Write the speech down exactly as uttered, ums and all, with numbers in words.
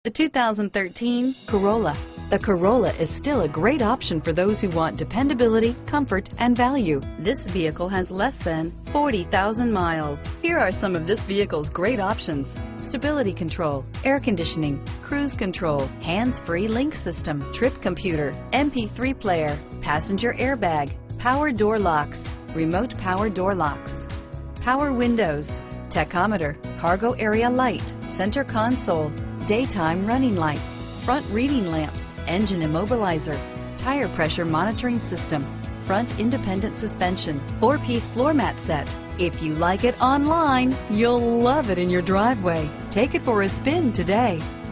The two thousand thirteen Corolla. The Corolla is still a great option for those who want dependability, comfort, and value. This vehicle has less than forty thousand miles. Here are some of this vehicle's great options: stability control, air conditioning, cruise control, hands-free link system, trip computer, M P three player, passenger airbag, power door locks, remote power door locks, power windows, tachometer, cargo area light, center console, daytime running lights, front reading lamps, engine immobilizer, tire pressure monitoring system, front independent suspension, four-piece floor mat set. If you like it online, you'll love it in your driveway. Take it for a spin today.